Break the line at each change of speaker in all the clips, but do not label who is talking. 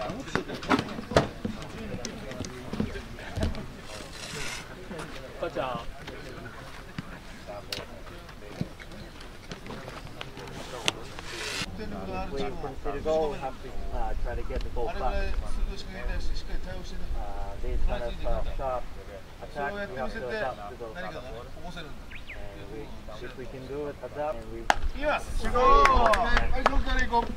母ちゃん。
Wait for him to go, have to try to get the ball back. These kind of sharp attack, we have to adapt to those. And if we can do it, adapt, and we...
Yes! Go!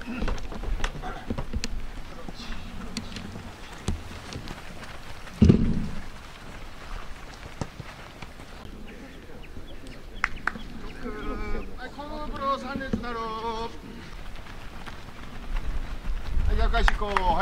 開始行こう。はい。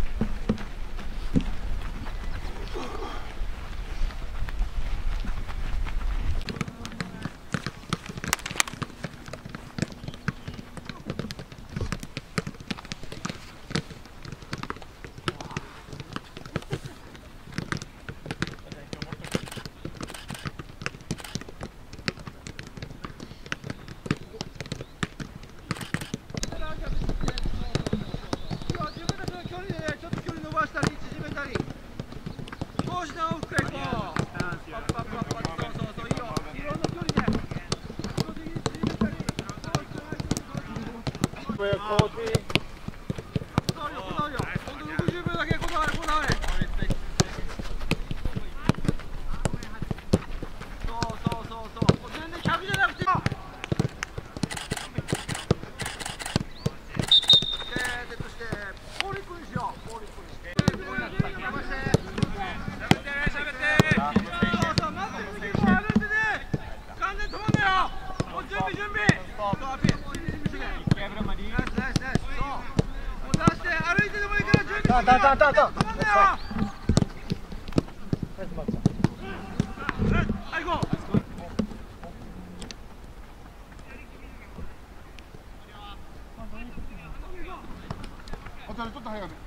ちょっと早め。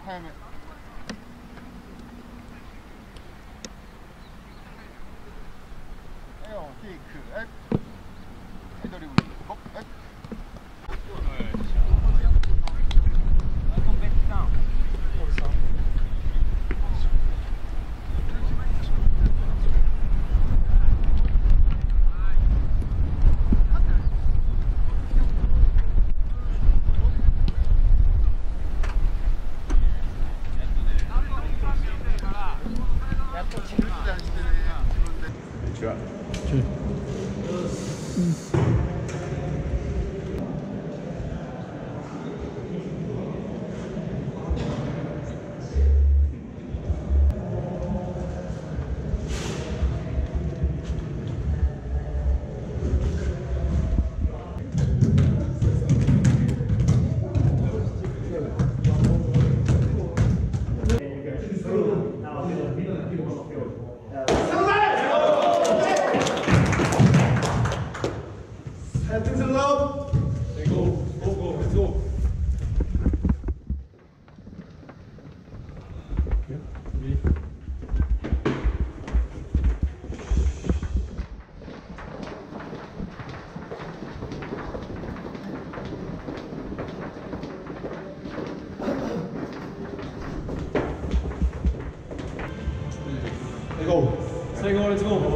キック、ドリブル、
最後、レッツゴー。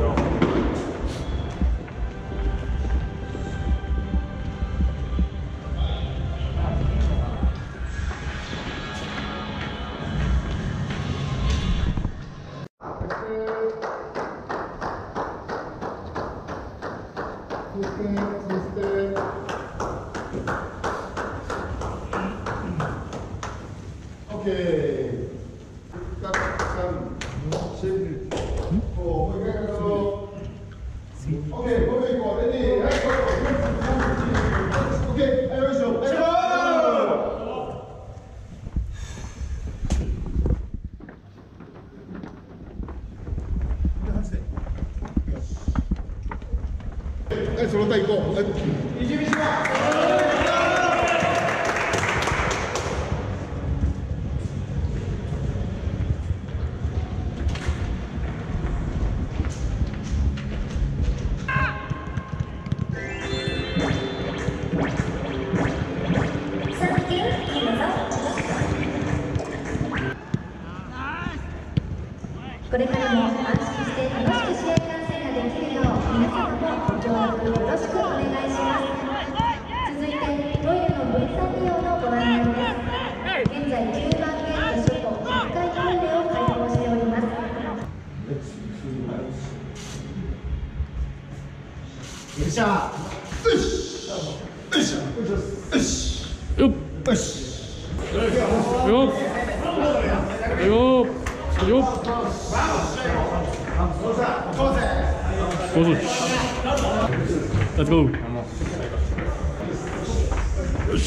その他行こう。 しゃよしよしよしよっよしよっよっよっLet's go. よいしょ。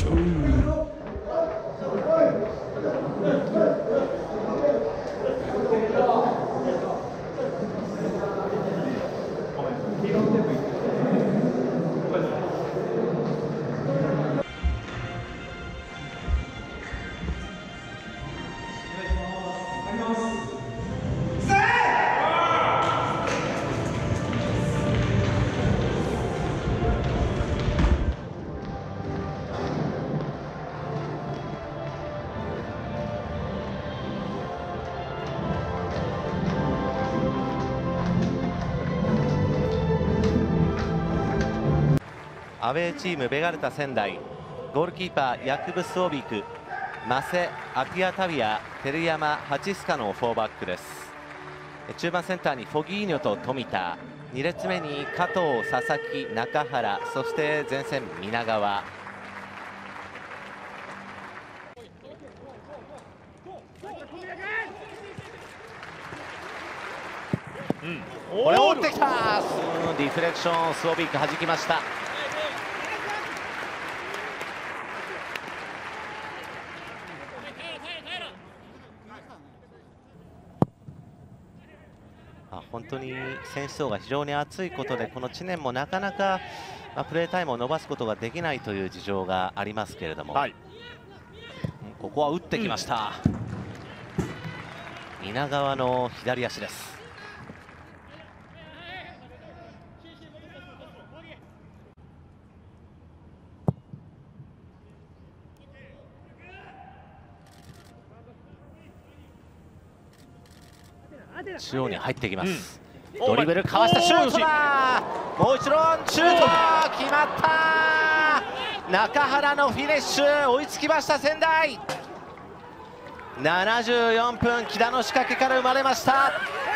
アウェーチームベガルタ仙台、ゴールキーパーヤクブ・スオビク、マセ・アティアタビア、照山・ハチスカの4バックです。中盤センターにフォギーニョと富田、2列目に加藤、佐々木、中原、そして前線皆川。これを打ってきた。ディフレクション、スオビーク弾きました。本当に選手層が非常に厚いことで、この知念もなかなかプレータイムを伸ばすことができないという事情がありますけれども、はい、ここは打ってきました、皆川の左足です。中央に入ってきます、ドリブルかわしたシュートだ。もう一度シュート決まった。中原のフィニッシュ、追いつきました仙台。74分、木田の仕掛けから生まれました。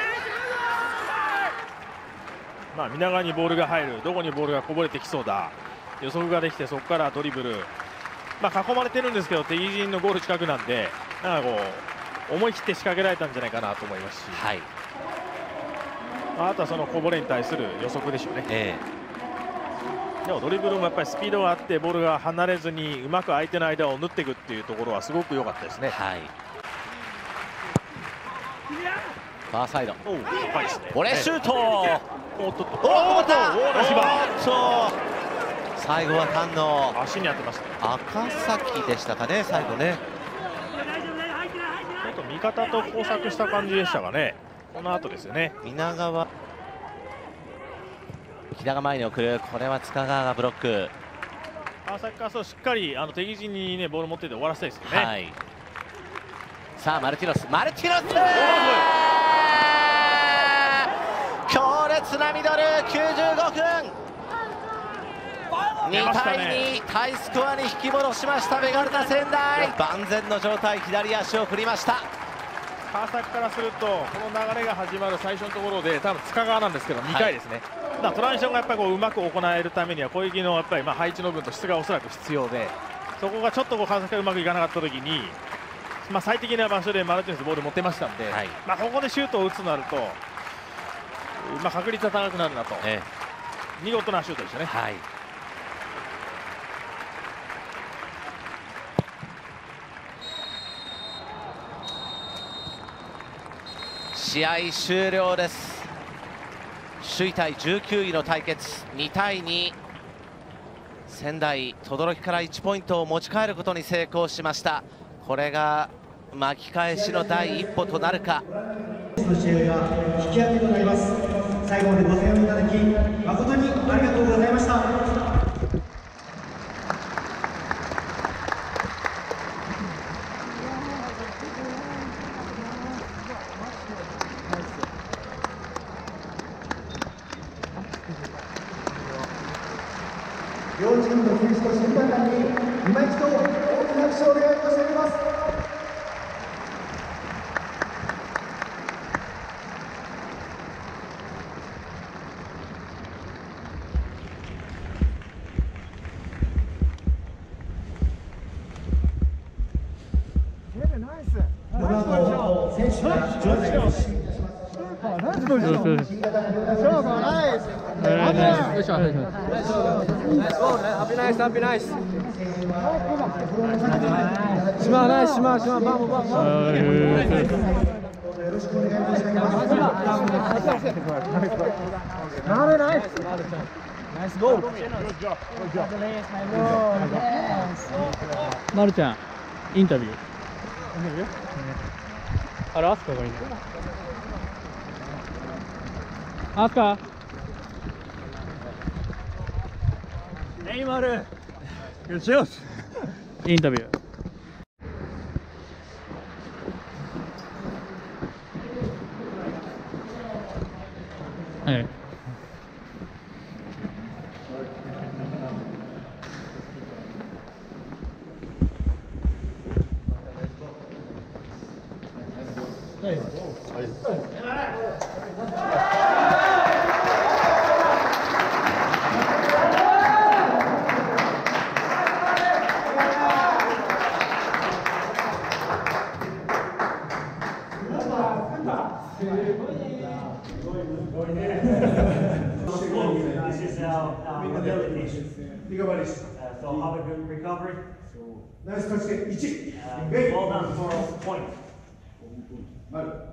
皆川にボールが入る、どこにボールがこぼれてきそうだ、予測ができて、そこからドリブル、囲まれてるんですけど敵陣のゴール近くなんで、なんかこう思い切って仕掛けられたんじゃないかなと思いますし、はい、あとはそのこぼれに対する予測でしょうね。でもドリブルもやっぱりスピードがあって、ボールが離れずにうまく相手の間を縫っていくっていうところはすごく良かったですね。はい、
ファーサイド、
高いですね。
これシュート、
おっとっと、おっと、
最後は菅野、
足に当てましたね。
赤崎でしたかね、最後ね。
ちょっと味方と交錯した感じでしたがね、この後ですよね。
皆川、木田が前に送る、これは塚川がブロック。
川崎からしっかり敵陣にねボール持ってて終わらせたいですよね。はい、
さあマルティノス、強烈なミドル、95分。2対2、タイスコアに引き戻しましたベガルタ仙台。万全の状態、左足を振りました。
川崎からするとこの流れが始まる最初のところで多分塚川なんですけど2回ですね、だからトランジションがやっぱりうまく行えるためには攻撃のやっぱり配置の分と質がおそらく必要で、そこがちょっと川崎がうまくいかなかった時に、最適な場所でマルティネスボール持ってましたんで、はい、ここでシュートを打つとなると、確率は高くなるなと、見事なシュートでしたね。はい、
試合終了です。首位対19位の対決、2対2、仙台轟から1ポイントを持ち帰ることに成功しました。これが巻き返しの第一歩となるか。
の試合が引き分けとなります。最後までご声援いただき誠にありがとうございました。両チームの選手と審判団に今一度大きな拍手をお願い申し上げます。 選手が場内を進行します。新型コロナウイルスのよろしくお願い申し上げます。
まるちゃん、インタビュー。あれ、アスカがいいの。アスカ。ネイマール。インタビュー。はい。
This is our mobility. So have a good recovery. Well done for a point.